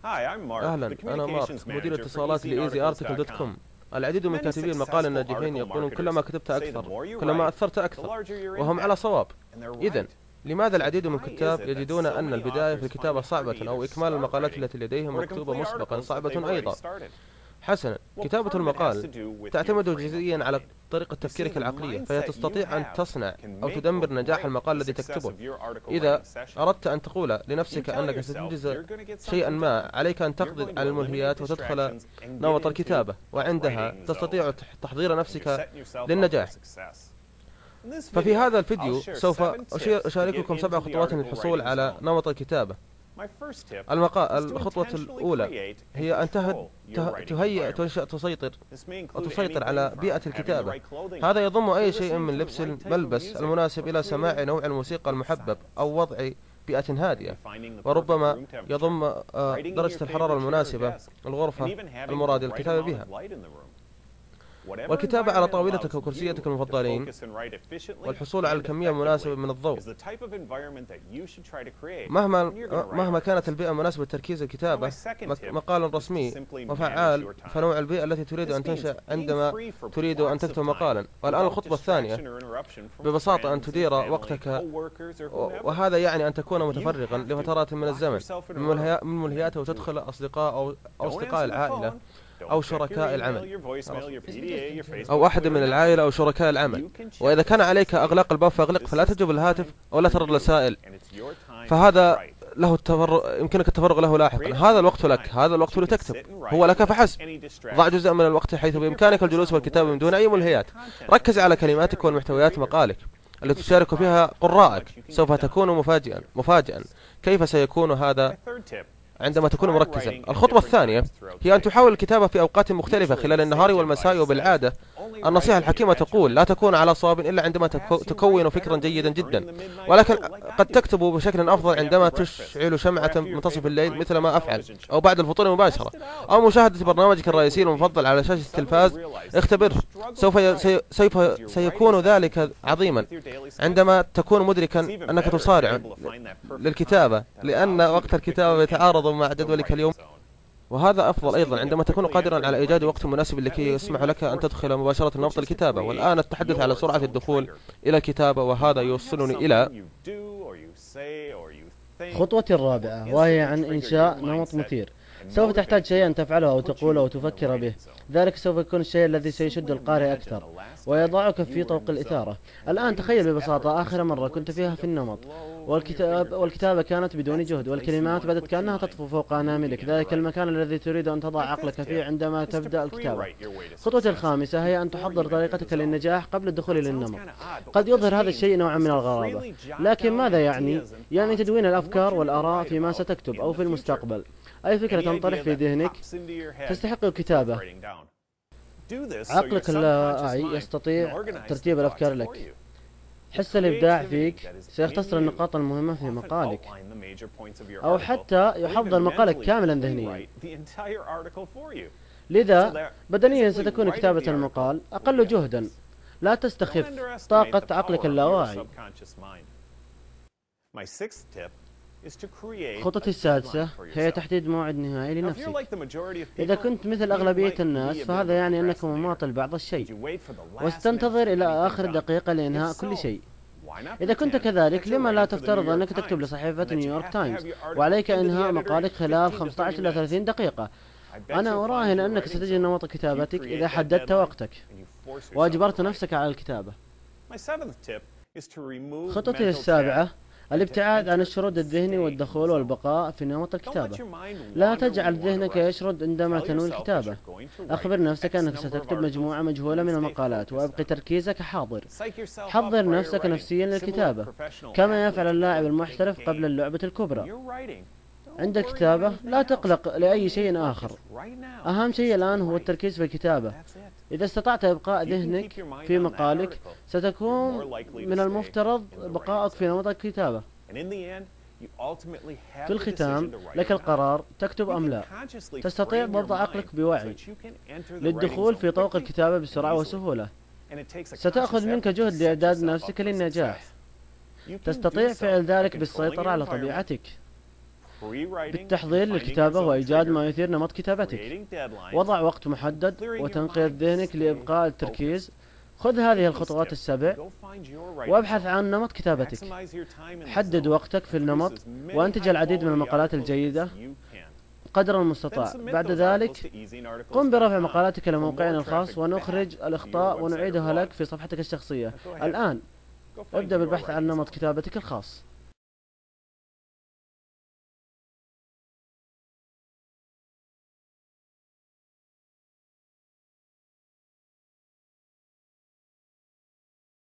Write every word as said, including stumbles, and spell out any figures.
أهلا، أنا مارك، مدير اتصالات لإيزي أرتكل دوت كوم. العديد من كاتبي المقال الناجحين يقولون كلما كتبت أكثر كلما أثرت أكثر، وهم على صواب. إذن لماذا العديد من الكتاب يجدون أن البداية في الكتابة صعبة، أو إكمال المقالات التي لديهم مكتوبة مسبقا صعبة أيضا؟ حسنا، كتابة المقال تعتمد جزئيا على طريقة تفكيرك العقلية، فهي تستطيع أن تصنع أو تدمر نجاح المقال الذي تكتبه. إذا أردت أن تقول لنفسك أنك ستنجز شيئا ما، عليك أن تقضي على الملهيات وتدخل نمط الكتابة، وعندها تستطيع تحضير نفسك للنجاح. ففي هذا الفيديو سوف أشارككم سبع خطوات للحصول على نمط الكتابة. المقال الخطوة الأولى هي أن تهد تهيئ تنشأ تسيطر وتسيطر على بيئة الكتابة. هذا يضم أي شيء من لبس الملبس المناسب إلى سماع نوع الموسيقى المحبب، أو وضع بيئة هادئة، وربما يضم درجة الحرارة المناسبة، الغرفة المراد للكتابة بها، والكتابة على طاولتك وكرسيتك المفضلين، والحصول على الكمية المناسبة من الضوء. مهما مهما كانت البيئة مناسبة لتركيز الكتابة، مقال رسمي وفعال، فنوع البيئة التي تريد أن تنشأ عندما تريد أن تكتب مقالا. والآن الخطوة الثانية ببساطة أن تدير وقتك، وهذا يعني أن تكون متفرغا لفترات من الزمن من ملهيات، وتدخل أصدقاء أو أصدقاء العائلة أو شركاء العمل، أو أحد من العائلة أو شركاء العمل. وإذا كان عليك أغلاق الباب فأغلق، فلا تجب الهاتف أو لا ترد الرسائل، فهذا له التفرغ، يمكنك التفرغ له لاحقا. هذا الوقت لك، هذا الوقت لتكتب، هو لك فحسب. ضع جزء من الوقت حيث بإمكانك الجلوس والكتابة من دون أي ملهيات. ركز على كلماتك والمحتويات مقالك التي تشارك فيها قراءك. سوف تكون مفاجئا مفاجئا كيف سيكون هذا عندما تكون مركزا. الخطوة الثانية هي أن تحاول الكتابة في أوقات مختلفة خلال النهار والمساء. وبالعادة النصيحة الحكيمة تقول لا تكون على صواب إلا عندما تكون فكرا جيدا جدا، ولكن قد تكتب بشكل أفضل عندما تشعل شمعة منتصف الليل مثل ما أفعل، أو بعد الفطور مباشرة، أو مشاهدة برنامجك الرئيسي المفضل على شاشة التلفاز. اختبره، سوف سوف سيكون ذلك عظيما عندما تكون مدركا أنك تصارع للكتابة، لأن وقت الكتابة يتعارض مع جدولك اليوم. وهذا أفضل أيضا عندما تكون قادرا على إيجاد وقت مناسب لكي يسمح لك أن تدخل مباشرة نمط الكتابة. والآن التحدث على سرعة الدخول إلى الكتابة، وهذا يوصلني إلى خطوة الرابعة، وهي عن إنشاء نمط مثير. سوف تحتاج شيئا تفعله أو تقوله أو تفكر به، ذلك سوف يكون الشيء الذي سيشد القارئ أكثر ويضعك في طوق الإثارة. الآن تخيل ببساطة آخر مرة كنت فيها في النمط، والكتاب والكتابة كانت بدون جهد، والكلمات بدت كأنها تطفو فوق أناملك، ذلك المكان الذي تريد أن تضع عقلك فيه عندما تبدأ الكتابة. الخطوة الخامسة هي أن تحضر طريقتك للنجاح قبل الدخول للنمط. قد يظهر هذا الشيء نوعا من الغرابة، لكن ماذا يعني؟ يعني تدوين الأفكار والآراء فيما ستكتب أو في المستقبل. أي فكرة تنطرح في ذهنك تستحق الكتابة. عقلك اللاواعي يستطيع ترتيب الأفكار لك. حس الإبداع فيك سيختصر النقاط المهمة في مقالك، أو حتى يحضر مقالك كاملا ذهنيا. لذا بدنيا ستكون كتابة المقال أقل جهدا. لا تستخف طاقة عقلك اللاواعي. خطتي السادسة هي تحديد موعد نهائي لنفسك. إذا كنت مثل أغلبية الناس، فهذا يعني أنك مماطل بعض الشيء، وستنتظر إلى آخر دقيقة لإنهاء كل شيء. إذا كنت كذلك، لما لا تفترض أنك تكتب لصحيفة نيويورك تايمز وعليك إنهاء مقالك خلال خمسة عشر إلى ثلاثين دقيقة؟ أنا أراهن أنك ستجد نمط كتابتك إذا حددت وقتك وأجبرت نفسك على الكتابة. خطتي السابعة الابتعاد عن الشرود الذهني والدخول والبقاء في نمط الكتابة. لا تجعل ذهنك يشرد عندما تنوي الكتابة. أخبر نفسك أنك ستكتب مجموعة مجهولة من المقالات، وأبقي تركيزك حاضر. حضر نفسك نفسيا للكتابة كما يفعل اللاعب المحترف قبل اللعبة الكبرى. عند الكتابة لا تقلق لأي شيء آخر، أهم شيء الآن هو التركيز في الكتابة. إذا استطعت إبقاء ذهنك في مقالك، ستكون من المفترض بقائك في نمط الكتابة. في الختام لك القرار تكتب أم لا. تستطيع ضبط عقلك بوعي للدخول في طوق الكتابة بسرعة وسهولة. ستأخذ منك جهد لإعداد نفسك للنجاح. تستطيع فعل ذلك بالسيطرة على طبيعتك. بالتحضير للكتابة وإيجاد ما يثير نمط كتابتك. وضع وقت محدد وتنقية ذهنك لإبقاء التركيز. خذ هذه الخطوات السبع وابحث عن نمط كتابتك. حدد وقتك في النمط وانتج العديد من المقالات الجيدة قدر المستطاع. بعد ذلك قم برفع مقالاتك لموقعنا الخاص ونخرج الأخطاء ونعيدها لك في صفحتك الشخصية. الآن ابدأ بالبحث عن نمط كتابتك الخاص.